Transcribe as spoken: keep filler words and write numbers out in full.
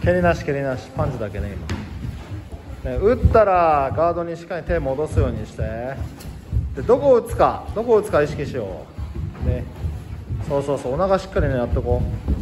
蹴りなし蹴りなし、パンチだけね今ね。打ったらガードにしっかり手戻すようにして、でどこを打つかどこを打つか意識しようね。そうそうそう、お腹しっかりねやっとこう。